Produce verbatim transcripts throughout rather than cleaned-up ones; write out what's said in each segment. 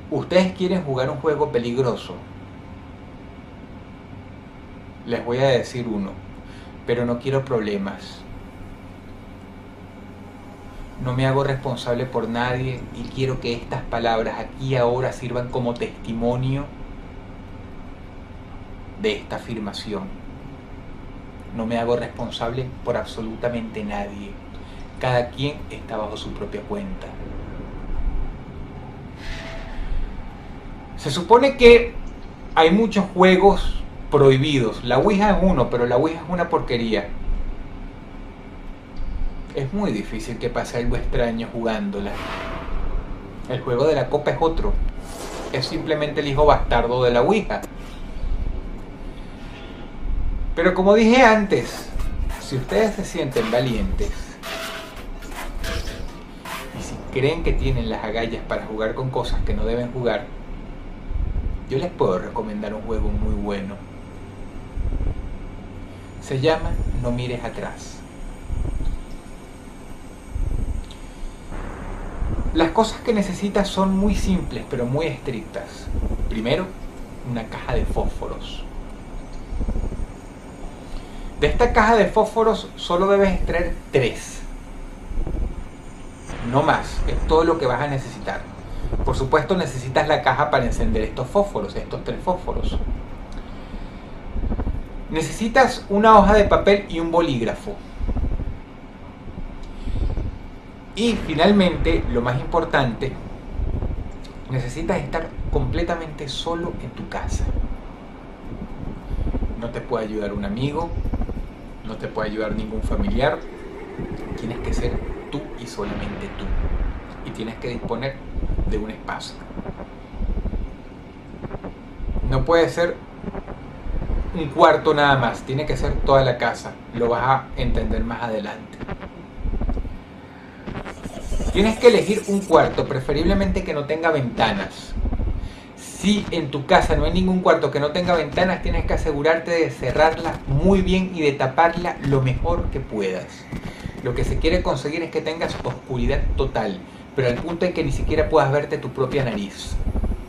Ustedes quieren jugar un juego peligroso. Les voy a decir uno, pero no quiero problemas. No me hago responsable por nadie y quiero que estas palabras aquí y ahora sirvan como testimonio de esta afirmación. No me hago responsable por absolutamente nadie. Cada quien está bajo su propia cuenta. Se supone que hay muchos juegos prohibidos. La Ouija es uno, pero la Ouija es una porquería. Es muy difícil que pase algo extraño jugándola. El juego de la copa es otro. Es simplemente el hijo bastardo de la Ouija. Pero como dije antes, si ustedes se sienten valientes y si creen que tienen las agallas para jugar con cosas que no deben jugar, yo les puedo recomendar un juego muy bueno. Se llama No mires atrás. Las cosas que necesitas son muy simples, pero muy estrictas. Primero, una caja de fósforos. De esta caja de fósforos solo debes extraer tres. No más, es todo lo que vas a necesitar. Por supuesto necesitas la caja para encender estos fósforos, estos tres fósforos. Necesitas una hoja de papel y un bolígrafo. Y finalmente, lo más importante, necesitas estar completamente solo en tu casa. No te puede ayudar un amigo, no te puede ayudar ningún familiar. Tienes que ser tú y solamente tú. Y tienes que disponer de un espacio. No puede ser un cuarto nada más, tiene que ser toda la casa. Lo vas a entender más adelante. Tienes que elegir un cuarto, preferiblemente que no tenga ventanas. Si en tu casa no hay ningún cuarto que no tenga ventanas, tienes que asegurarte de cerrarla muy bien y de taparla lo mejor que puedas. Lo que se quiere conseguir es que tengas oscuridad total, pero al punto en que ni siquiera puedas verte tu propia nariz.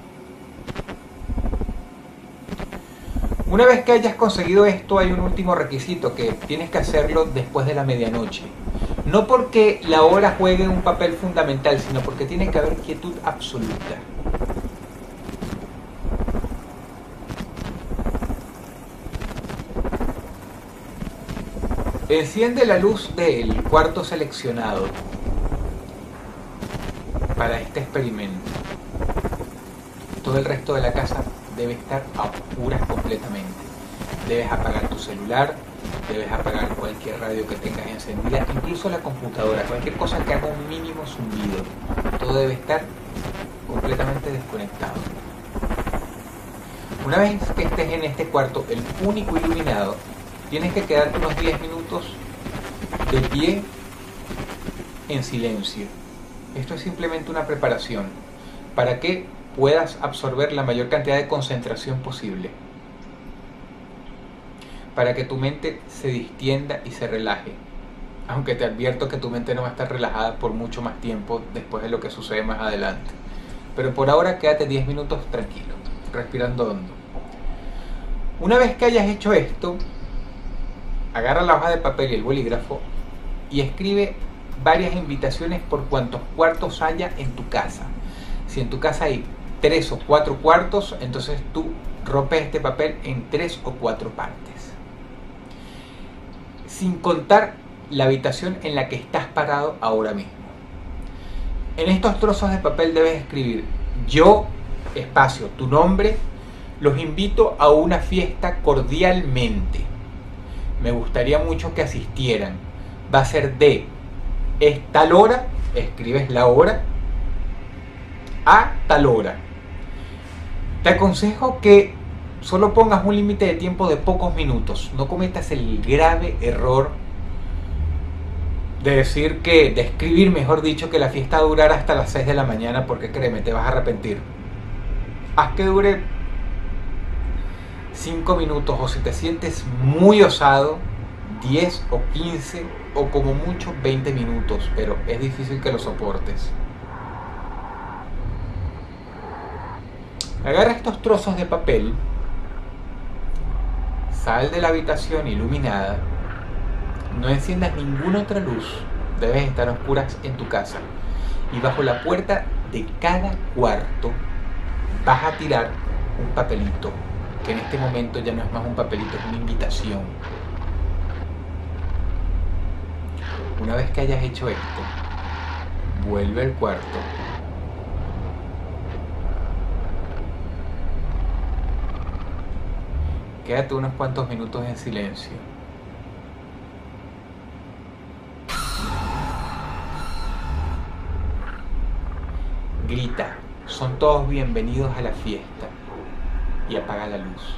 Una vez que hayas conseguido esto, hay un último requisito, que tienes que hacerlo después de la medianoche. No porque la hora juegue un papel fundamental, sino porque tiene que haber quietud absoluta. Enciende la luz del cuarto seleccionado para este experimento. Todo el resto de la casa debe estar a oscuras completamente. Debes apagar tu celular, debes apagar cualquier radio que tengas encendida, incluso la computadora, cualquier cosa que haga un mínimo zumbido. Todo debe estar completamente desconectado. Una vez que estés en este cuarto, el único iluminado, tienes que quedarte unos diez minutos de pie en silencio. Esto es simplemente una preparación para que puedas absorber la mayor cantidad de concentración posible, para que tu mente se distienda y se relaje, aunque te advierto que tu mente no va a estar relajada por mucho más tiempo después de lo que sucede más adelante. Pero por ahora quédate diez minutos tranquilo, respirando hondo. Una vez que hayas hecho esto, agarra la hoja de papel y el bolígrafo y escribe varias invitaciones por cuantos cuartos haya en tu casa. Si en tu casa hay tres o cuatro cuartos, entonces tú rompes este papel en tres o cuatro partes, sin contar la habitación en la que estás parado ahora mismo. En estos trozos de papel debes escribir: yo, espacio, tu nombre, los invito a una fiesta cordialmente. Me gustaría mucho que asistieran. Va a ser de es tal hora, escribes la hora, a tal hora. Te aconsejo que solo pongas un límite de tiempo de pocos minutos. No cometas el grave error de decir que, de escribir, mejor dicho, que la fiesta durará hasta las seis de la mañana, porque créeme, te vas a arrepentir. Haz que dure cinco minutos, o si te sientes muy osado, diez o quince o como mucho veinte minutos, pero es difícil que lo soportes. Agarra estos trozos de papel, sal de la habitación iluminada, no enciendas ninguna otra luz, debes estar a oscuras en tu casa, y bajo la puerta de cada cuarto vas a tirar un papelito, que en este momento ya no es más un papelito, es una invitación. Una vez que hayas hecho esto, vuelve al cuarto, quédate unos cuantos minutos en silencio. Grita, son todos bienvenidos a la fiesta, y apaga la luz.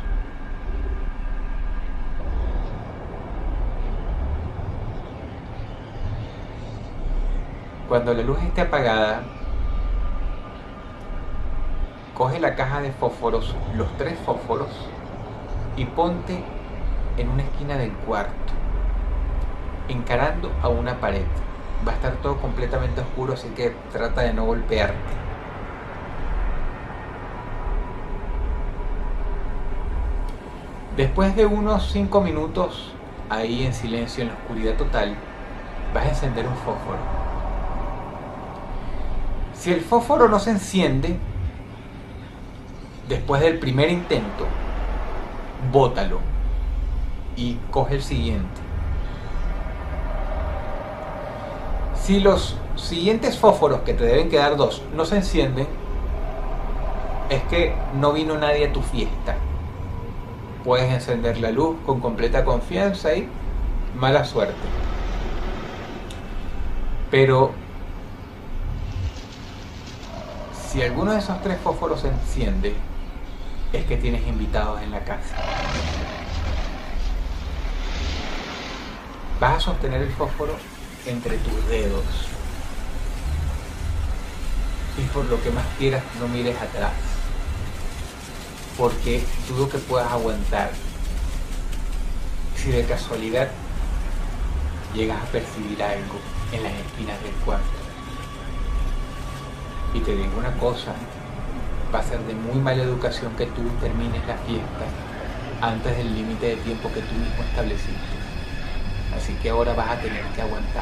Cuando la luz esté apagada, coge la caja de fósforos, los tres fósforos, y ponte en una esquina del cuarto, encarando a una pared. Va a estar todo completamente oscuro, así que trata de no golpearte. Después de unos cinco minutos, ahí en silencio, en la oscuridad total, vas a encender un fósforo. Si el fósforo no se enciende, después del primer intento, bótalo y coge el siguiente. Si los siguientes fósforos, que te deben quedar dos, no se encienden, es que no vino nadie a tu fiesta. Puedes encender la luz con completa confianza y mala suerte. Pero si alguno de esos tres fósforos se enciende, es que tienes invitados en la casa. Vas a sostener el fósforo entre tus dedos, y por lo que más quieras no mires atrás, porque dudo que puedas aguantar si de casualidad llegas a percibir algo en las esquinas del cuarto. Y te digo una cosa, va a ser de muy mala educación que tú termines la fiesta antes del límite de tiempo que tú mismo estableciste. Así que ahora vas a tener que aguantar.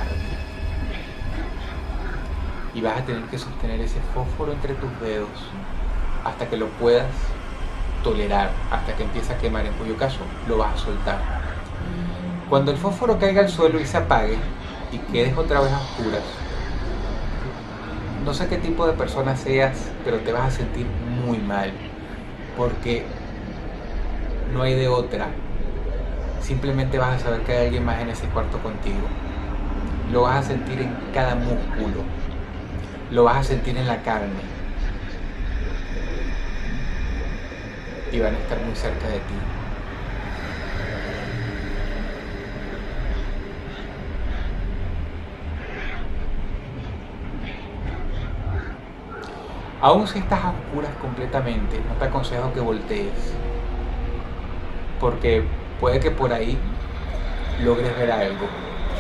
Y vas a tener que sostener ese fósforo entre tus dedos hasta que lo puedas tolerar, hasta que empiece a quemar, en cuyo caso lo vas a soltar. Cuando el fósforo caiga al suelo y se apague y quedes otra vez a oscuras, no sé qué tipo de persona seas, pero te vas a sentir muy mal, porque no hay de otra. Simplemente vas a saber que hay alguien más en ese cuarto contigo. Lo vas a sentir en cada músculo, lo vas a sentir en la carne, y van a estar muy cerca de ti. Aún si estás a oscuras completamente, no te aconsejo que voltees, porque puede que por ahí logres ver algo.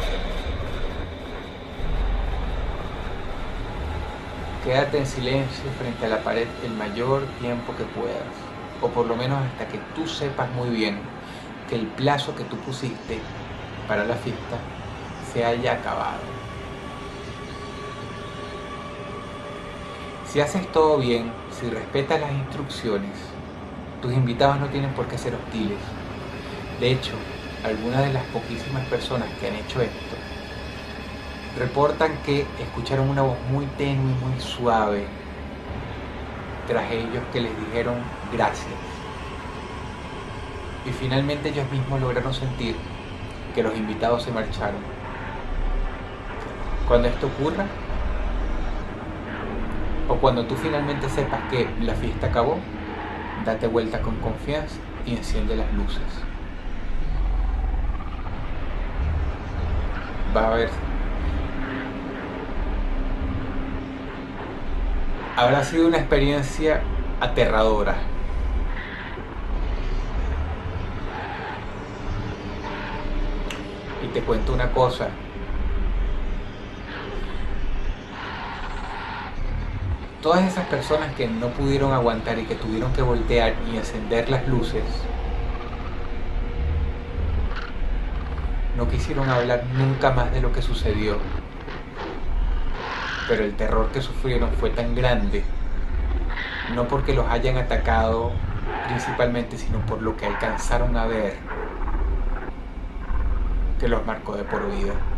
Quédate en silencio frente a la pared el mayor tiempo que puedas, o por lo menos hasta que tú sepas muy bien que el plazo que tú pusiste para la fiesta se haya acabado. Si haces todo bien, si respetas las instrucciones, tus invitados no tienen por qué ser hostiles. De hecho, algunas de las poquísimas personas que han hecho esto reportan que escucharon una voz muy tenue, muy suave tras ellos, que les dijeron gracias. Y finalmente ellos mismos lograron sentir que los invitados se marcharon. Cuando esto ocurra, o cuando tú finalmente sepas que la fiesta acabó, date vuelta con confianza y enciende las luces. Va a haber... Habrá sido una experiencia aterradora. Y te cuento una cosa. Todas esas personas que no pudieron aguantar y que tuvieron que voltear y encender las luces, no quisieron hablar nunca más de lo que sucedió. Pero el terror que sufrieron fue tan grande, no porque los hayan atacado principalmente, sino por lo que alcanzaron a ver, que los marcó de por vida.